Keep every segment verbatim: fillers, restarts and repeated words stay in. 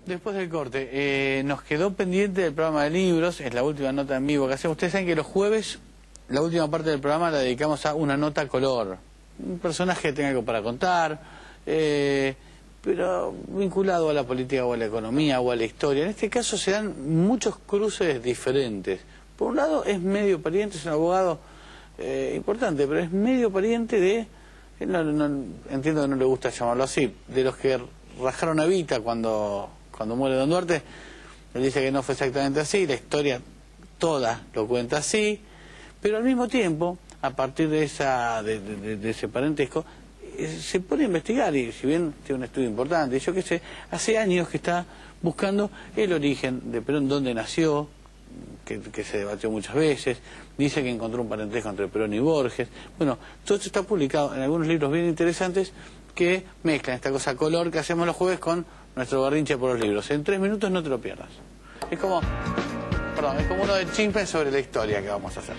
Después del corte, eh, nos quedó pendiente del programa de libros, es la última nota en vivo que hacemos. Ustedes saben que los jueves, la última parte del programa la dedicamos a una nota color. Un personaje que tenga algo para contar, eh, pero vinculado a la política o a la economía o a la historia. En este caso se dan muchos cruces diferentes. Por un lado es medio pariente, es un abogado eh, importante, pero es medio pariente de, no, no, entiendo que no le gusta llamarlo así, de los que rajaron a Evita cuando... Cuando muere Don Duarte, él dice que no fue exactamente así, la historia toda lo cuenta así, pero al mismo tiempo, a partir de esa de, de, de ese parentesco, eh, se pone a investigar, y si bien tiene un estudio importante, yo qué sé, hace años que está buscando el origen de Perón, dónde nació, que, que se debatió muchas veces, dice que encontró un parentesco entre Perón y Borges. Bueno, todo esto está publicado en algunos libros bien interesantes que mezclan esta cosa color que hacemos los jueves con nuestro berrinche por los libros. En tres minutos no te lo pierdas. Es como, perdón, es como uno de chismes sobre la historia que vamos a hacer.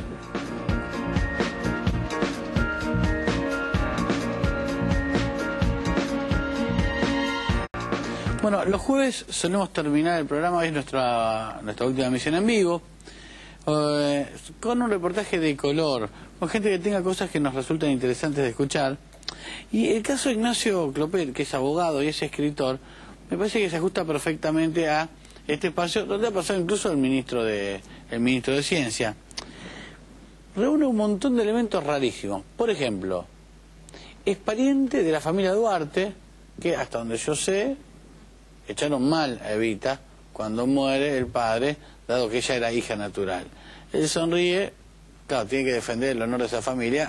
Bueno, los jueves solemos terminar el programa, hoy es nuestra, nuestra última emisión en vivo, eh, con un reportaje de color, con gente que tenga cosas que nos resultan interesantes de escuchar. Y el caso de Ignacio Clopel, que es abogado y es escritor, me parece que se ajusta perfectamente a este espacio, donde ha pasado incluso el ministro de, el ministro de Ciencia. Reúne un montón de elementos rarísimos. Por ejemplo, es pariente de la familia Duarte, que hasta donde yo sé, echaron mal a Evita cuando muere el padre, dado que ella era hija natural. Él sonríe, claro, tiene que defender el honor de esa familia.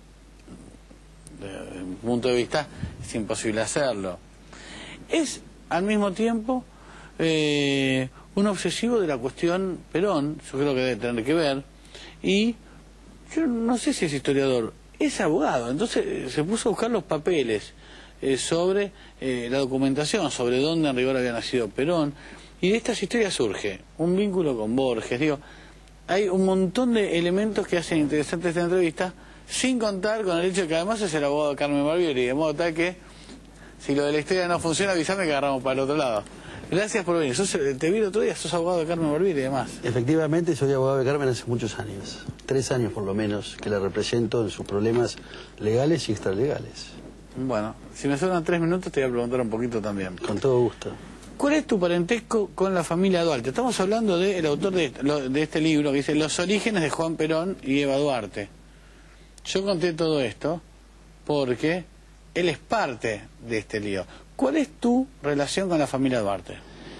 Desde mi punto de vista es imposible hacerlo. Es al mismo tiempo eh, un obsesivo de la cuestión Perón, yo creo que debe tener que ver, y yo no sé si es historiador, es abogado, entonces se puso a buscar los papeles eh, sobre eh, la documentación, sobre dónde en rigor había nacido Perón, y de estas historias surge un vínculo con Borges. Digo, hay un montón de elementos que hacen interesante esta entrevista, sin contar con el hecho de que además es el abogado de Carmen Barbieri, de modo tal que si lo de la historia no funciona, avísame que agarramos para el otro lado. Gracias por venir. Sos, te vi el otro día, sos abogado de Carmen Barbieri y demás. Efectivamente, soy abogado de Carmen hace muchos años. Tres años por lo menos, que la represento en sus problemas legales y extralegales. Bueno, si me sobran tres minutos te voy a preguntar un poquito también. Con todo gusto. ¿Cuál es tu parentesco con la familia Duarte? Estamos hablando del autor de, de este libro que dice Los orígenes de Juan Perón y Eva Duarte. Yo conté todo esto porque él es parte de este lío. ¿Cuál es tu relación con la familia Duarte?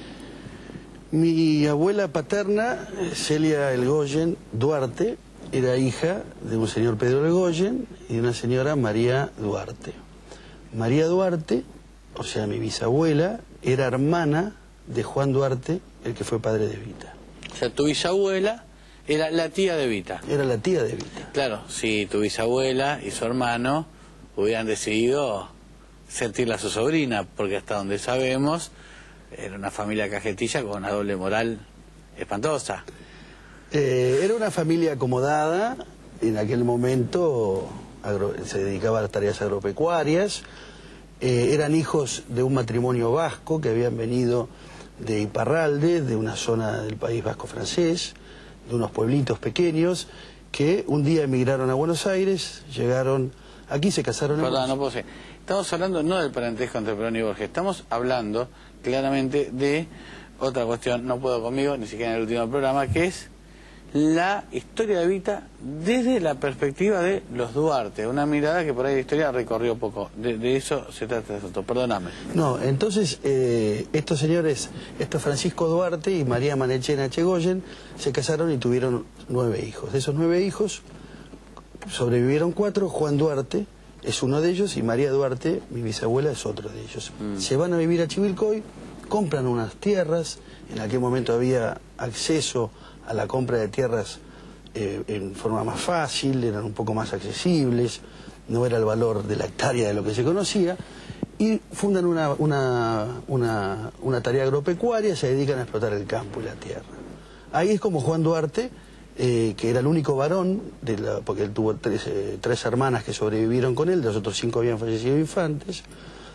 Mi abuela paterna, Celia Elgoyen Duarte, era hija de un señor Pedro Elgoyen y de una señora María Duarte. María Duarte, o sea, mi bisabuela, era hermana de Juan Duarte, el que fue padre de Evita. O sea, tu bisabuela era la tía de Evita. Era la tía de Evita. Claro, si tu bisabuela y su hermano hubieran decidido sentirla a su sobrina, porque hasta donde sabemos era una familia cajetilla con una doble moral espantosa. Eh, era una familia acomodada, en aquel momento agro, se dedicaba a las tareas agropecuarias, eh, eran hijos de un matrimonio vasco que habían venido de Iparralde, de una zona del país vasco francés, de unos pueblitos pequeños, que un día emigraron a Buenos Aires, llegaron aquí, se casaron en Perdón, no puedo ser. Estamos hablando no del parentesco entre Perón y Borges, estamos hablando claramente de otra cuestión, no puedo conmigo, ni siquiera en el último programa, que es la historia de Evita desde la perspectiva de los Duarte, una mirada que por ahí la historia recorrió poco. De, de eso se trata esto, perdóname. No, entonces eh, estos señores, estos Francisco Duarte y María Manechena Echegoyen, se casaron y tuvieron nueve hijos. De esos nueve hijos sobrevivieron cuatro. Juan Duarte es uno de ellos y María Duarte, mi bisabuela, es otro de ellos. Mm. Se van a vivir a Chivilcoy, compran unas tierras, en aquel momento había acceso a la compra de tierras eh, en forma más fácil, eran un poco más accesibles, no era el valor de la hectárea de lo que se conocía, y fundan una, una, una, una tarea agropecuaria, se dedican a explotar el campo y la tierra. Ahí es como Juan Duarte, eh, que era el único varón, de la, porque él tuvo tres, eh, tres hermanas que sobrevivieron con él, los otros cinco habían fallecido infantes,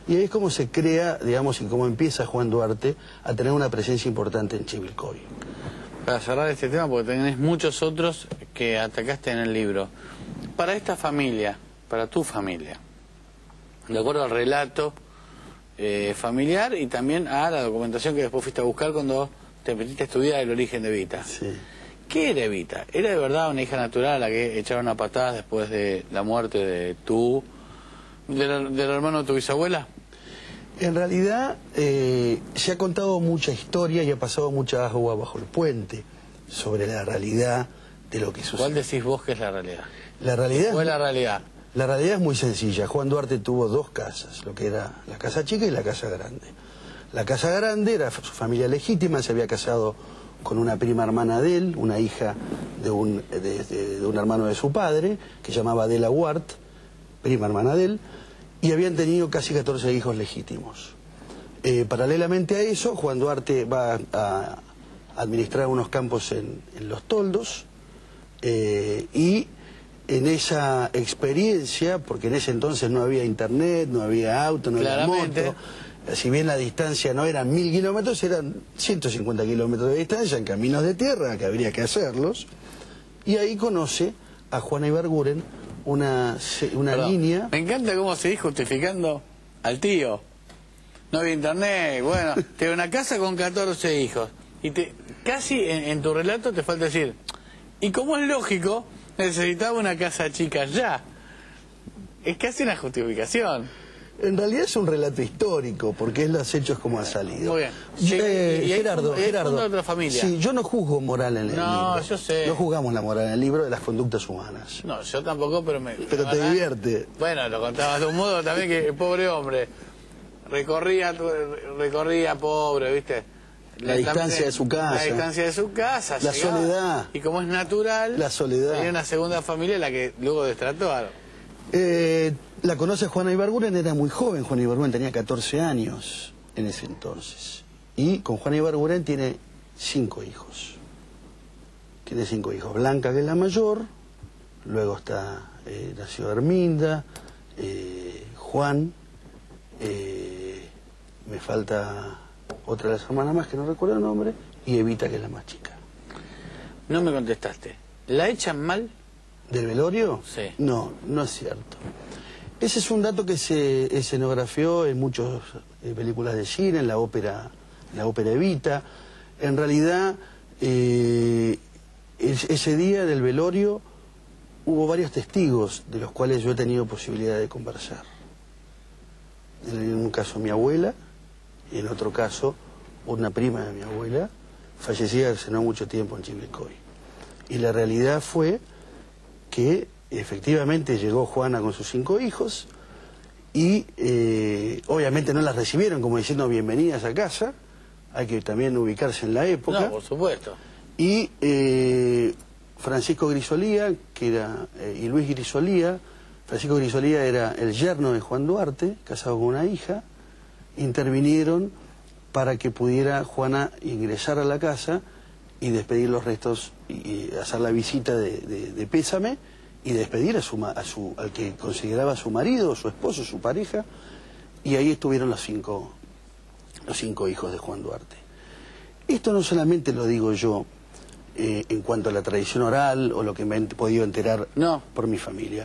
Y ahí es como se crea, digamos, y cómo empieza Juan Duarte a tener una presencia importante en Chivilcoy. Para cerrar este tema, porque tenés muchos otros que atacaste en el libro. Para esta familia, para tu familia, de acuerdo al relato eh, familiar y también a la documentación que después fuiste a buscar cuando te metiste a estudiar el origen de Evita. Sí. ¿Qué era Evita? ¿Era de verdad una hija natural a la que echaron a patadas después de la muerte de tu, del, del hermano de tu bisabuela? En realidad eh, se ha contado mucha historia y ha pasado mucha agua bajo el puente sobre la realidad de lo que sucedió. ¿Cuál decís vos que es la realidad? La realidad, ¿Cuál es la realidad? La realidad es muy sencilla. Juan Duarte tuvo dos casas, lo que era la casa chica y la casa grande. La casa grande era su familia legítima, se había casado con una prima hermana de él, una hija de un, de, de, de un hermano de su padre, que se llamaba Adela Huart, prima hermana de él, y habían tenido casi catorce hijos legítimos. Eh, paralelamente a eso, Juan Duarte va a, a administrar unos campos en, en Los Toldos, eh, y en esa experiencia, porque en ese entonces no había internet, no había auto, no había moto, si bien la distancia no eran mil kilómetros, eran ciento cincuenta kilómetros de distancia en caminos de tierra, que habría que hacerlos, y ahí conoce a Juana Ibarguren, una, una Perdón, línea... Me encanta cómo seguís justificando al tío. No había internet, bueno, te una casa con catorce hijos, y te casi en, en tu relato te falta decir, y como es lógico, necesitaba una casa chica ya. Es casi una justificación. En realidad es un relato histórico, porque es los hechos como ha salido. Muy bien. Sí, eh, y, y Gerardo, hay Gerardo. de otra familia. Sí, yo no juzgo moral en el no, libro. No, yo sé. No juzgamos la moral en el libro de las conductas humanas. No, yo tampoco, pero me... Pero te divierte. Bueno, lo contabas de un modo también que el pobre hombre recorría, recorría pobre, ¿viste? La, la distancia también, de su casa. La distancia de su casa. La llegaba, soledad. Y como es natural... La soledad. Hay una segunda familia la que luego destrató a... Eh, la conoce Juana Ibarguren, era muy joven. Juana Ibarguren tenía catorce años en ese entonces. Y con Juana Ibarguren tiene cinco hijos. Tiene cinco hijos. Blanca, que es la mayor. Luego está, eh, nació Herminda, eh, Juan. Eh, me falta otra de las hermanas más que no recuerdo el nombre. Y Evita, que es la más chica. No me contestaste. ¿La echan mal? ¿Del velorio? Sí. No, no es cierto. Ese es un dato que se escenografió en muchas eh, películas de cine, en la ópera, en la ópera Evita. En realidad, eh, es, ese día del velorio hubo varios testigos de los cuales yo he tenido posibilidad de conversar. En un caso mi abuela, y en otro caso una prima de mi abuela, fallecida hace no mucho tiempo en Chivilcoy. Y la realidad fue que efectivamente llegó Juana con sus cinco hijos y eh, obviamente no las recibieron como diciendo bienvenidas a casa, hay que también ubicarse en la época. No, por supuesto. Y eh, Francisco Grisolía, que era, eh, y Luis Grisolía, Francisco Grisolía era el yerno de Juan Duarte, casado con una hija, intervinieron para que pudiera Juana ingresar a la casa y despedir los restos y, y hacer la visita de, de, de pésame y despedir a su, a su al que consideraba su marido, su esposo, su pareja, y ahí estuvieron los cinco, los cinco hijos de Juan Duarte. Esto no solamente lo digo yo eh, en cuanto a la tradición oral o lo que me he podido enterar no. por mi familia.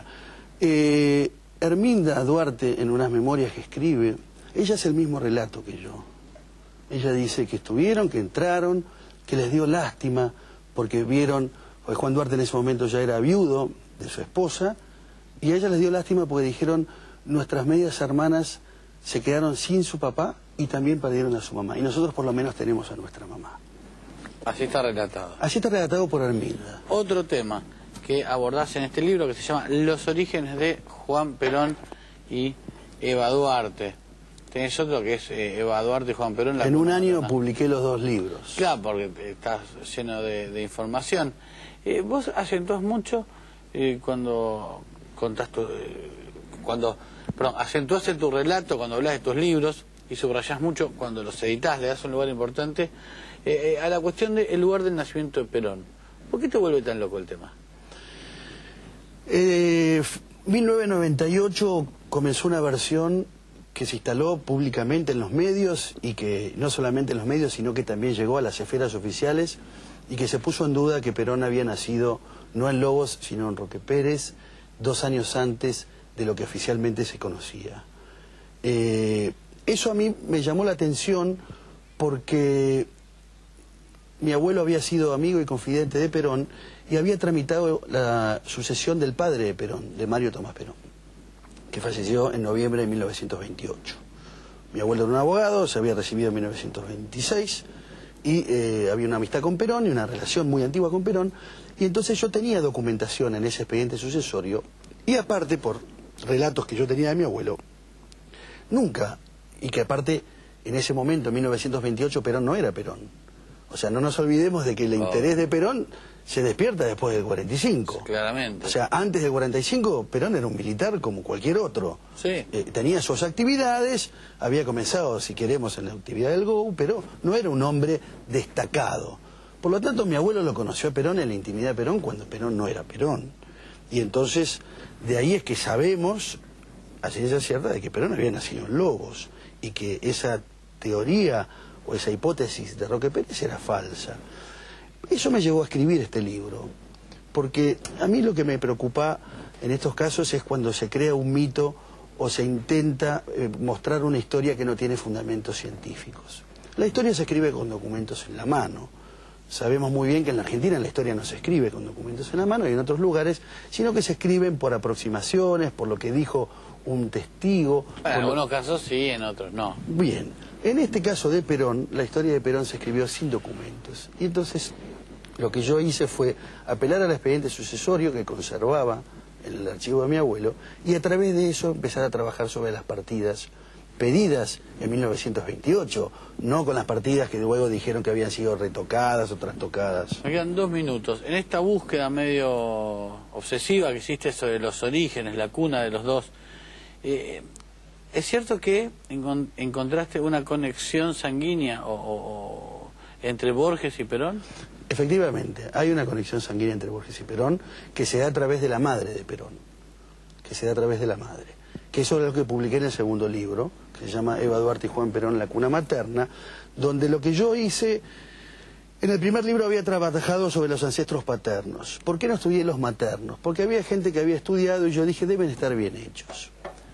Eh, Herminda Duarte, en unas memorias que escribe, ella hace el mismo relato que yo. Ella dice que estuvieron, que entraron, que les dio lástima porque vieron, porque Juan Duarte en ese momento ya era viudo de su esposa, y a ella les dio lástima porque dijeron, nuestras medias hermanas se quedaron sin su papá y también perdieron a su mamá, y nosotros por lo menos tenemos a nuestra mamá. Así está relatado. Así está relatado por Herminda. Otro tema que abordás en este libro que se llama Los orígenes de Juan Perón y Eva Duarte. Tenés otro que es eh, Eva Duarte y Juan Perón. La en un año publiqué los dos libros. Claro, porque estás lleno de, de información. Eh, vos acentuás mucho eh, cuando contás tu, eh, cuando, perdón, acentuás en tu relato cuando hablas de tus libros y subrayás mucho cuando los editás, le das un lugar importante eh, eh, a la cuestión del lugar del nacimiento de Perón. ¿Por qué te vuelve tan loco el tema? Eh, mil novecientos noventa y ocho comenzó una versión que se instaló públicamente en los medios y que no solamente en los medios, sino que también llegó a las esferas oficiales y que se puso en duda que Perón había nacido no en Lobos, sino en Roque Pérez, dos años antes de lo que oficialmente se conocía. Eh, eso a mí me llamó la atención porque mi abuelo había sido amigo y confidente de Perón y había tramitado la sucesión del padre de Perón, de Mario Tomás Perón, que falleció en noviembre de mil novecientos veintiocho. Mi abuelo era un abogado, se había recibido en mil novecientos veintiséis y eh, había una amistad con Perón y una relación muy antigua con Perón, y entonces yo tenía documentación en ese expediente sucesorio y aparte por relatos que yo tenía de mi abuelo, nunca, y que aparte en ese momento, en mil novecientos veintiocho, Perón no era Perón. O sea, no nos olvidemos de que el oh. interés de Perón se despierta después del cuarenta y cinco. Claramente. O sea, antes del cuarenta y cinco, Perón era un militar como cualquier otro. Sí. Eh, tenía sus actividades, había comenzado, si queremos, en la actividad del G O U, pero no era un hombre destacado. Por lo tanto, mi abuelo lo conoció a Perón en la intimidad de Perón cuando Perón no era Perón. Y entonces, de ahí es que sabemos, a ciencia cierta, de que Perón había nacido en Lobos y que esa teoría o esa hipótesis de Roque Pérez era falsa. Eso me llevó a escribir este libro, porque a mí lo que me preocupa en estos casos es cuando se crea un mito o se intenta eh, mostrar una historia que no tiene fundamentos científicos. La historia se escribe con documentos en la mano. Sabemos muy bien que en la Argentina la historia no se escribe con documentos en la mano y en otros lugares, sino que se escriben por aproximaciones, por lo que dijo un testigo. En algunos lo... casos sí, en otros no. Bien, en este caso de Perón, la historia de Perón se escribió sin documentos. Y entonces lo que yo hice fue apelar al expediente sucesorio que conservaba en el archivo de mi abuelo y a través de eso empezar a trabajar sobre las partidas pedidas en mil novecientos veintiocho, no con las partidas que luego dijeron que habían sido retocadas o trastocadas. Me quedan dos minutos. En esta búsqueda medio obsesiva que hiciste sobre los orígenes, la cuna de los dos, eh, ¿es cierto que encont encontraste una conexión sanguínea o, o, o entre Borges y Perón? Efectivamente, hay una conexión sanguínea entre Borges y Perón que se da a través de la madre de Perón, que se da a través de la madre, que eso es lo que publiqué en el segundo libro, que se llama Eva Duarte y Juan Perón, la cuna materna, donde lo que yo hice, en el primer libro había trabajado sobre los ancestros paternos. ¿Por qué no estudié los maternos? Porque había gente que había estudiado y yo dije, deben estar bien hechos.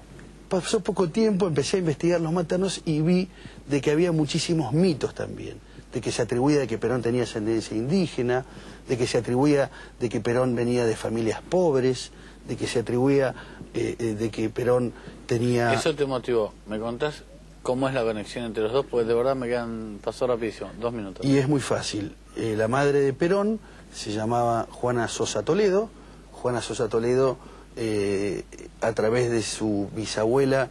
Pasó poco tiempo, empecé a investigar los maternos y vi de que había muchísimos mitos también, de que se atribuía de que Perón tenía ascendencia indígena, de que se atribuía de que Perón venía de familias pobres, de que se atribuía eh, eh, de que Perón tenía... Eso te motivó. ¿Me contás cómo es la conexión entre los dos? Porque de verdad me quedan... pasó rapidísimo, dos minutos. Y es muy fácil. Eh, la madre de Perón se llamaba Juana Sosa Toledo. Juana Sosa Toledo, eh, a través de su bisabuela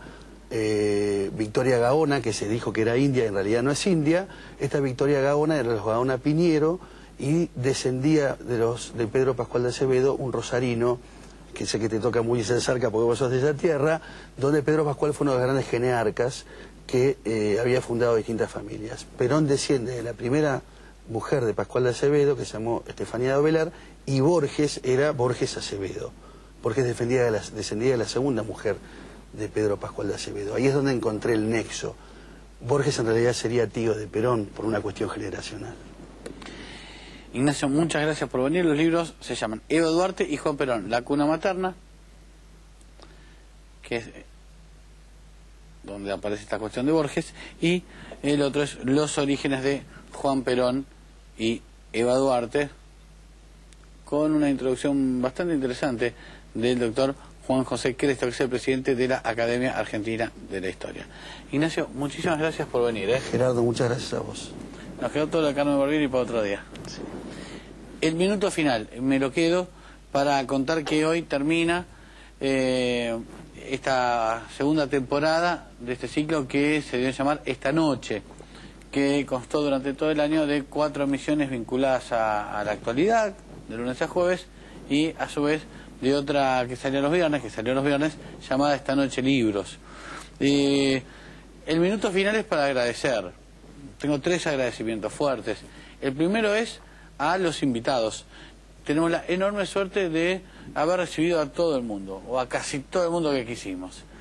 eh, Victoria Gaona, que se dijo que era india, en realidad no es india. Esta Victoria Gaona era de los Gaona Piñero y descendía de los de Pedro Pascual de Acevedo, un rosarino, que sé que te toca muy cerca porque vos sos de esa tierra, donde Pedro Pascual fue uno de los grandes genearcas que eh, había fundado distintas familias. Perón desciende de la primera mujer de Pascual de Acevedo, que se llamó Estefanía de Ovelar, y Borges era Borges Acevedo. Borges defendía de la, descendía de la segunda mujer de Pedro Pascual de Acevedo. Ahí es donde encontré el nexo. Borges en realidad sería tío de Perón por una cuestión generacional. Ignacio, muchas gracias por venir. Los libros se llaman Eva Duarte y Juan Perón, la cuna materna, que es donde aparece esta cuestión de Borges, y el otro es Los orígenes de Juan Perón y Eva Duarte, con una introducción bastante interesante del doctor Juan José Cresto, que es el presidente de la Academia Argentina de la Historia. Ignacio, muchísimas gracias por venir. ¿eh? Gerardo, muchas gracias a vos. Nos quedó todo la carne de Barbieri para otro día. Sí. El minuto final, me lo quedo para contar que hoy termina eh, esta segunda temporada de este ciclo que se dio a llamar Esta Noche, que constó durante todo el año de cuatro emisiones vinculadas a, a la actualidad, de lunes a jueves, y a su vez de otra que salió los viernes, que salió los viernes, llamada Esta Noche Libros. Eh, el minuto final es para agradecer. Tengo tres agradecimientos fuertes. El primero es a los invitados. Tenemos la enorme suerte de haber recibido a todo el mundo, o a casi todo el mundo que quisimos.